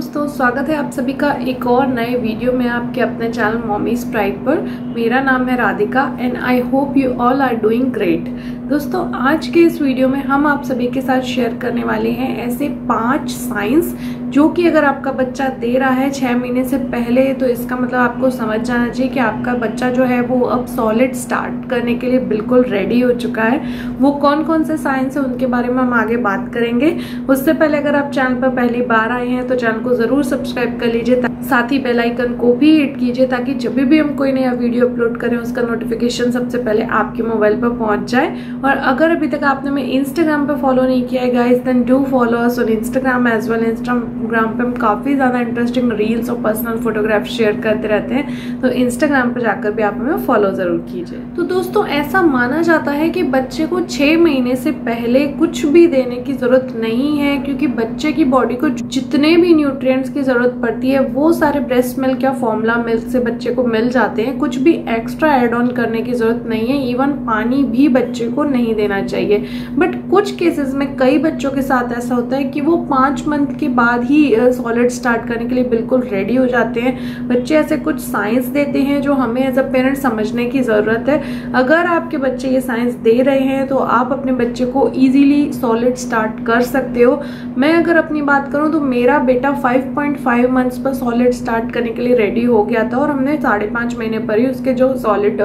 दोस्तों, स्वागत है आप सभी का एक और नए वीडियो में आपके अपने चैनल मॉमीज प्राइड पर। मेरा नाम है Radhika and I hope you all are doing great. दोस्तों, आज के इस वीडियो में हम आप सभी के साथ शेयर करने वाले हैं ऐसे 5 साइंस जो कि अगर आपका बच्चा दे रहा है 6 महीने से पहले, तो इसका मतलब आपको समझ जाना चाहिए कि आपका बच्चा जो है वो अब सॉलिड स्टार्ट करने के लिए बिल्कुल रेडी हो चुका है। वो कौन कौन से साइंस है उनके बारे में हम आगे बात करेंगे। उससे पहले अगर आप चैनल पर पहली बार आए हैं तो चैनल को जरूर सब्सक्राइब कर लीजिए, साथ ही बेल आइकन को भी हिट कीजिए ताकि जब भी हम कोई नया वीडियो अपलोड करें उसका नोटिफिकेशन सबसे पहले आपके मोबाइल पर पहुंच जाए। और अगर अभी तक आपने हमें इंस्टाग्राम पे फॉलो नहीं किया है guys, then do follow us on Instagram as well. Instagram पे हम काफी ज्यादा इंटरेस्टिंग रील्स और पर्सनल फोटोग्राफ शेयर करते रहते हैं, तो इंस्टाग्राम पे जाकर भी आप हमें फॉलो जरूर कीजिए। तो दोस्तों, ऐसा माना जाता है कि बच्चे को 6 महीने से पहले कुछ भी देने की जरूरत नहीं है, क्योंकि बच्चे की बॉडी को जितने भी न्यूट्रिएंट्स की जरूरत पड़ती है वो सारे ब्रेस्ट मिल्क या फॉर्मूला मिल्क से बच्चे को मिल जाते हैं। कुछ भी एक्स्ट्रा ऐड ऑन करने की जरूरत नहीं है। इवन पानी भी बच्चे को नहीं देना चाहिए। बट कुछ केसेस में कई बच्चों के साथ ऐसा होता है कि वो 5 मंथ के बाद ही सॉलिड स्टार्ट करने के लिए बिल्कुल रेडी हो जाते हैं। बच्चे ऐसे कुछ साइंस देते हैं जो हमें एज अ पेरेंट समझने की जरूरत है। अगर आपके बच्चे ये साइंस दे रहे हैं तो आप अपने बच्चे को इजीली सॉलिड स्टार्ट कर सकते हो। मैं अगर अपनी बात करूं तो मेरा बेटा 5.5 मंथ्स पर सॉलिड स्टार्ट करने के लिए रेडी हो गया था, और हमने 5.5 महीने पर ही उसके जो सॉलिड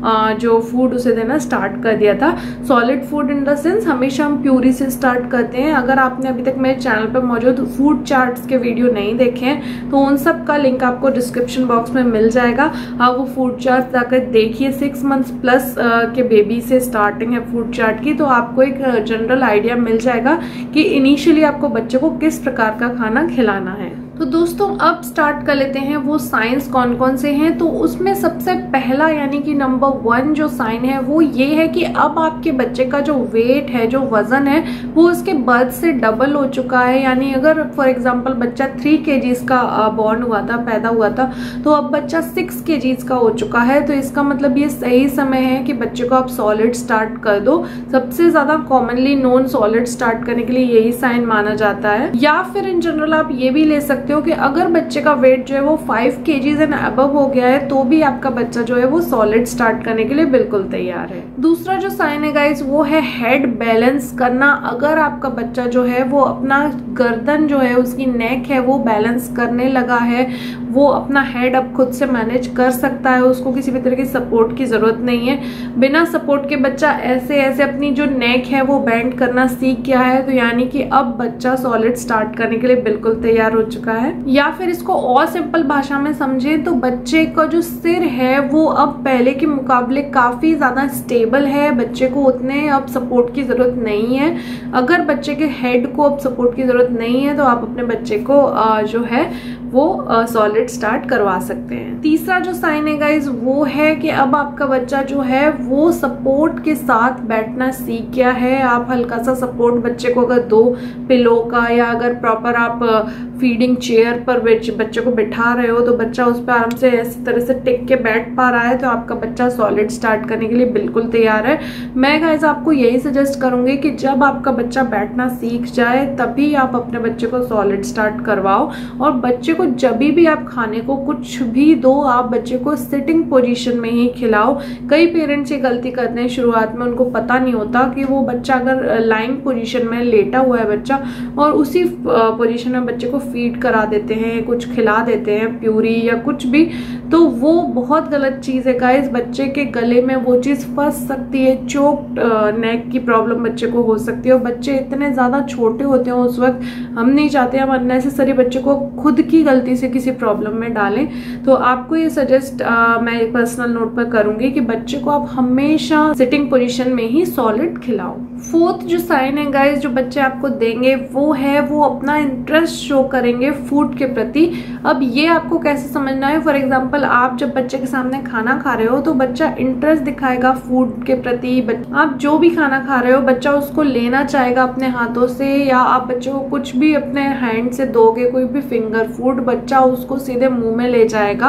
जो फूड उसे देना स्टार्ट कर दिया था। Solid food in the sense हमेशा हम प्यूरी से स्टार्ट करते हैं। अगर आपने अभी तक मेरे चैनल पर मौजूद फूड चार्ट्स के वीडियो नहीं देखे हैं तो उन सब का लिंक आपको डिस्क्रिप्शन बॉक्स में मिल जाएगा। आप वो फूड चार्ट जाकर देखिए। 6 मंथ्स प्लस के बेबी से स्टार्टिंग है फूड चार्ट की, तो आपको एक जनरल आइडिया मिल जाएगा कि इनिशियली आपको बच्चे को किस प्रकार का खाना खिलाना है। तो दोस्तों, अब स्टार्ट कर लेते हैं वो साइंस कौन कौन से हैं। तो उसमें सबसे पहला यानी कि नंबर 1 जो साइन है वो ये है कि अब आपके बच्चे का जो वेट है, जो वजन है, वो उसके बर्थ से डबल हो चुका है। यानी अगर फॉर एग्जांपल बच्चा 3 kgs का बॉर्न हुआ था, पैदा हुआ था, तो अब बच्चा 6 kgs का हो चुका है। तो इसका मतलब ये सही समय है कि बच्चे को आप सॉलिड स्टार्ट कर दो। सबसे ज्यादा कॉमनली नोन सॉलिड स्टार्ट करने के लिए यही साइन माना जाता है। या फिर इन जनरल आप ये भी ले सकते हो कि अगर बच्चे का वेट जो है वो 5 kgs एंड अबव हो गया है तो भी आपका बच्चा जो है वो सॉलिड स्टार्ट करने के लिए बिल्कुल तैयार है। दूसरा जो साइन है गाइस वो है हेड बैलेंस करना। अगर आपका बच्चा जो है वो अपना गर्दन जो है, उसकी नेक है, वो बैलेंस करने लगा है, वो अपना हेड अब खुद से मैनेज कर सकता है, उसको किसी भी तरह की सपोर्ट की जरूरत नहीं है। बिना सपोर्ट के बच्चा ऐसे ऐसे अपनी जो नेक है वो बेंड करना सीख गया है, तो यानी कि अब बच्चा सॉलिड स्टार्ट करने के लिए बिल्कुल तैयार हो चुका है। या फिर इसको और सिंपल भाषा में समझे तो बच्चे का जो सिर है वो अब पहले के मुकाबले काफी ज्यादा स्टेबल है। बच्चे को उतने अब सपोर्ट की जरूरत नहीं है। अगर बच्चे के हेड को अब सपोर्ट की जरूरत नहीं है तो आप अपने बच्चे को जो है वो सॉलिड स्टार्ट करवा सकते हैं। तीसरा जो साइन है गाइज वो है कि अब आपका बच्चा जो है वो सपोर्ट के साथ बैठना सीख गया है। आप हल्का सा सपोर्ट बच्चे को अगर 2 पिलो का, या अगर प्रॉपर आप फीडिंग चेयर पर बच्चे को बिठा रहे हो तो बच्चा उस पर आराम से इस तरह से टिक के बैठ पा रहा है, तो आपका बच्चा सॉलिड स्टार्ट करने के लिए बिल्कुल तैयार है। मैं गाइज आपको यही सजेस्ट करूंगी कि जब आपका बच्चा बैठना सीख जाए तभी आप अपने बच्चे को सॉलिड स्टार्ट करवाओ। और बच्चे को जब भी आप खाने को कुछ भी दो, आप बच्चे को सिटिंग पोजीशन में ही खिलाओ। कई पेरेंट्स ये गलती करते हैं शुरुआत में, उनको पता नहीं होता कि वो बच्चा अगर लाइंग पोजीशन में लेटा हुआ है बच्चा, और उसी पोजीशन में बच्चे को फीड करा देते हैं, कुछ खिला देते हैं प्यूरी या कुछ भी, तो वो बहुत गलत चीज है गाइस। बच्चे के गले में वो चीज फंस सकती है, चोक्ड नेक की प्रॉब्लम बच्चे को हो सकती है। और बच्चे इतने ज्यादा छोटे होते हैं उस वक्त, हम नहीं चाहते हम अननेसेसरी बच्चे को खुद की गलती से किसी प्रॉब्लम में डालें। तो आपको ये सजेस्ट मैं पर्सनल नोट पर करूंगी कि बच्चे को आप हमेशा सिटिंग पोजीशन में ही सॉलिड खिलाओ। 4th जो साइन है गाइस जो बच्चे आपको देंगे वो है वो अपना इंटरेस्ट शो करेंगे फूड के प्रति। अब ये आपको कैसे समझना है, फॉर एग्जांपल आप जब बच्चे के सामने खाना खा रहे हो तो बच्चा इंटरेस्ट दिखाएगा फूड के प्रति। आप जो भी खाना खा रहे हो बच्चा उसको लेना चाहेगा अपने हाथों से, या आप बच्चे को कुछ भी अपने हैंड से दोगे, कोई भी फिंगर फूड, बच्चा उसको सीधे मुंह में ले जाएगा।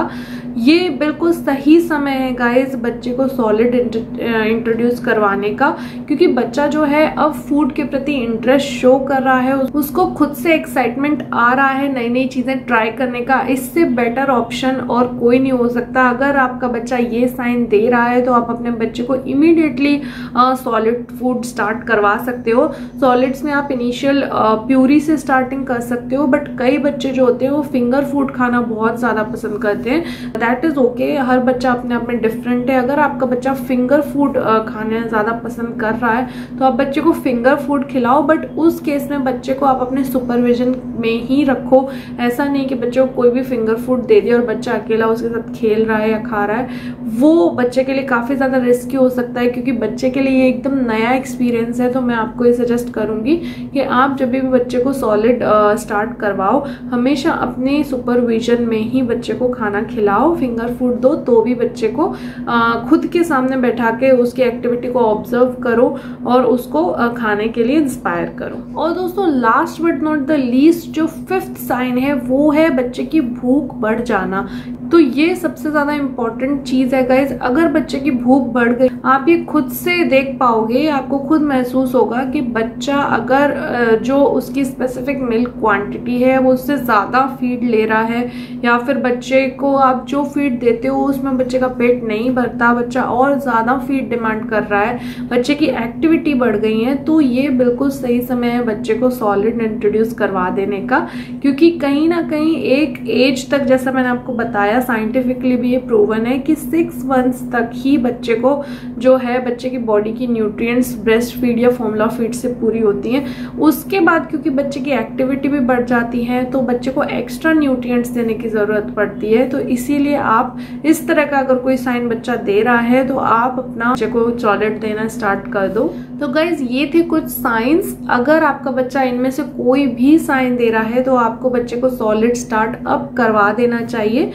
ये बिल्कुल सही समय है गाइस बच्चे को सॉलिड इंट्रोड्यूस करवाने का, क्योंकि बच्चा जो है अब फूड के प्रति इंटरेस्ट शो कर रहा है, उसको खुद से एक्साइटमेंट आ रहा है नई नई चीजें ट्राई करने का। इससे बेटर ऑप्शन और कोई नहीं हो सकता। अगर आपका बच्चा ये साइन दे रहा है तो आप अपने बच्चे को इमीडिएटली सॉलिड फूड स्टार्ट करवा सकते हो। सॉलिड्स में आप इनिशियल प्यूरी से स्टार्टिंग कर सकते हो, बट कई बच्चे जो होते हैं वो फिंगर फूड खाना बहुत ज्यादा पसंद करते हैं। दैट इज ओके, हर बच्चा अपने आप में डिफरेंट है। अगर आपका बच्चा फिंगर फूड खाना ज्यादा पसंद कर रहा है तो आप बच्चे को फिंगर फूड खिलाओ, बट उस केस में बच्चे को आप अपने सुपरविजन में ही रखो। ऐसा नहीं कि बच्चे को कोई भी फिंगर फूड दे दिया और बच्चा अकेला उसके साथ खेल रहा है या खा रहा है। वो बच्चे के लिए काफी ज्यादा रिस्की हो सकता है, क्योंकि बच्चे के लिए ये एकदम नया एक्सपीरियंस है। तो मैं आपको ये सजेस्ट करूंगी कि आप जब भी बच्चे को सॉलिड स्टार्ट करवाओ, हमेशा अपने सुपरविजन में ही बच्चे को खाना खिलाओ। फिंगर फूड दो तो भी बच्चे को खुद के सामने बैठा के उसकी एक्टिविटी को ऑब्जर्व करो और उसको खाने के लिए इंस्पायर करो। और दोस्तों last but not the least जो 5th साइन है वो है बच्चे की भूख बढ़ जाना। तो ये सबसे ज्यादा इंपॉर्टेंट चीज है गाइज। अगर बच्चे की भूख बढ़ गई, आप ये खुद से देख पाओगे, आपको खुद महसूस होगा कि बच्चा अगर जो उसकी स्पेसिफिक मिल्क क्वांटिटी है वो उससे ज्यादा फीड ले रहा है, या फिर बच्चे को आप जो फीड देते हो उसमें बच्चे का पेट नहीं भरता, बच्चा और ज्यादा फीड डिमांड कर रहा है, बच्चे की एक्टिविटी बढ़ गई है, तो ये बिल्कुल सही समय है बच्चे को सॉलिड इंट्रोड्यूस करवा देने का। क्योंकि कहीं ना कहीं एक एज तक, जैसा मैंने आपको बताया, साइंटिफिकली भी ये प्रूवन है कि 6 मंथ्स तक ही बच्चे को जो है बच्चे की बॉडी की न्यूट्रिएंट्स ब्रेस्ट फीड या फॉर्मूला फीड से पूरी होती हैं। उसके बाद क्योंकि बच्चे की एक्टिविटी भी बढ़ जाती है तो बच्चे को एक्स्ट्रा न्यूट्रिएंट्स देने की जरूरत पड़ती है। तो इसीलिए आप इस तरह का अगर कोई साइन बच्चा दे रहा है तो आप अपना बच्चे को सॉलिड देना स्टार्ट कर दो। तो गाइज ये थे कुछ साइंस। अगर आपका बच्चा इनमें से कोई भी साइन दे रहा है तो आपको बच्चे को सॉलिड स्टार्ट अब करवा देना चाहिए।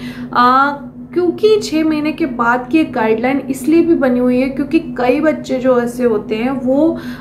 क्योंकि 6 महीने के बाद की एक गाइडलाइन इसलिए भी बनी हुई है क्योंकि कई बच्चे जो ऐसे होते हैं वो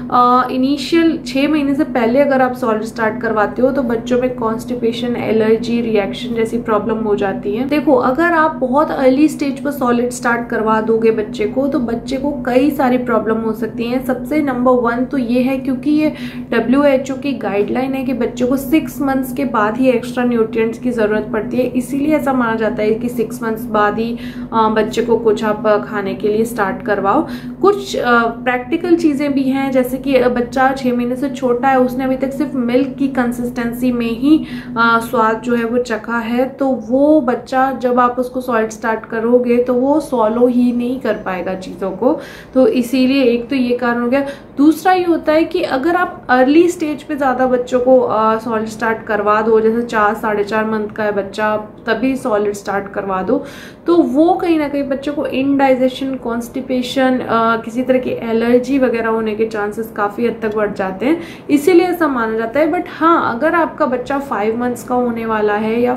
इनिशियल 6 महीने से पहले अगर आप सॉलिड स्टार्ट करवाते हो तो बच्चों में कॉन्स्टिपेशन, एलर्जी, रिएक्शन जैसी प्रॉब्लम हो जाती है। देखो, अगर आप बहुत अर्ली स्टेज पर सॉलिड स्टार्ट करवा दोगे बच्चे को तो बच्चे को कई सारी प्रॉब्लम हो सकती हैं। सबसे नंबर 1 तो ये है, क्योंकि ये WHO की गाइडलाइन है कि बच्चों को 6 मंथ्स के बाद ही एक्स्ट्रा न्यूट्रिएंट्स की जरूरत पड़ती है। इसीलिए ऐसा माना जाता है कि 6 मंथ्स बाद ही बच्चे को कुछ आप खाने के लिए स्टार्ट करवाओ। कुछ प्रैक्टिकल चीजें भी हैं, जैसे कि बच्चा 6 महीने से छोटा है, उसने अभी तक सिर्फ मिल्क की कंसिस्टेंसी में ही स्वाद जो है वो चखा है, तो वो बच्चा जब आप उसको सॉलिड स्टार्ट करोगे तो वो सॉलो ही नहीं कर पाएगा चीजों को। तो इसीलिए एक तो ये कारण हो गया। दूसरा ये होता है कि अगर आप अर्ली स्टेज पे ज्यादा बच्चों को सॉलिड स्टार्ट करवा दो, जैसे 4 साढ़े 4 मंथ का है बच्चा तभी सॉलिड स्टार्ट करवा दो, तो वो कहीं ना कहीं बच्चों को इनडाइजेशन, कॉन्स्टिपेशन, किसी तरह की एलर्जी वगैरह होने के चांसेस काफी हद तक बढ़ जाते हैं। इसीलिए ऐसा माना जाता है। बट हाँ, अगर आपका बच्चा 5 मंथ्स का होने वाला है या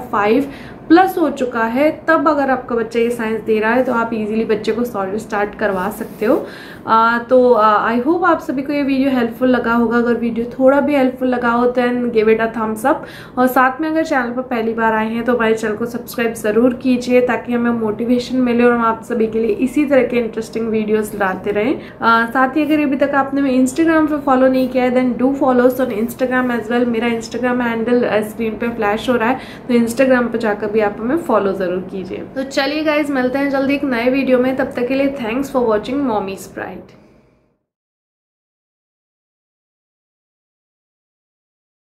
5+ हो चुका है, तब अगर आपका बच्चा ये साइंस दे रहा है तो आप इजीली बच्चे को सॉलिड स्टार्ट करवा सकते हो। तो आई होप आप सभी को ये वीडियो हेल्पफुल लगा होगा। अगर वीडियो थोड़ा भी हेल्पफुल लगा हो then give it a thumbs up, और साथ में अगर चैनल पर पहली बार आए हैं तो हमारे चैनल को सब्सक्राइब जरूर कीजिए ताकि हमें मोटिवेशन मिले और हम आप सभी के लिए इसी तरह के इंटरेस्टिंग वीडियोस लाते रहें। साथ ही अगर अभी तक आपने मेरे इंस्टाग्राम पे फॉलो नहीं किया है then do follow on Instagram as well. मेरा इंस्टाग्राम हैंडल स्क्रीन पे फ्लैश हो रहा है, तो इंस्टाग्राम पर जाकर भी आप हमें फॉलो जरूर कीजिए। तो चलिए गाइज, मिलते हैं जल्दी एक नए वीडियो में। तब तक के लिए thanks for watching Mommy's pride.